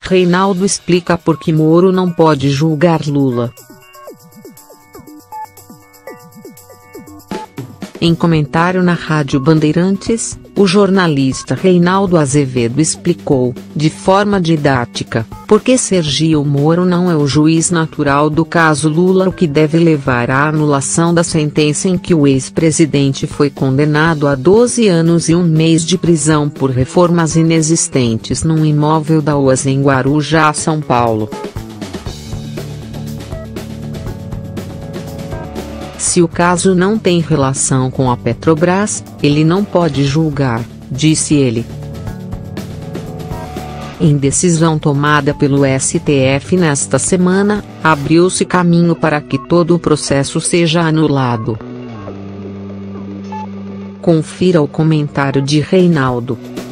Reinaldo explica por que Moro não pode julgar Lula. Em comentário na Rádio Bandeirantes, o jornalista Reinaldo Azevedo explicou, de forma didática, por que Sergio Moro não é o juiz natural do caso Lula, o que deve levar à anulação da sentença em que o ex-presidente foi condenado a 12 anos e 1 mês de prisão por reformas inexistentes num imóvel da UAS em Guarujá, São Paulo. Se o caso não tem relação com a Petrobras, ele não pode julgar, disse ele. Em decisão tomada pelo STF nesta semana, abriu-se caminho para que todo o processo seja anulado. Confira o comentário de Reinaldo.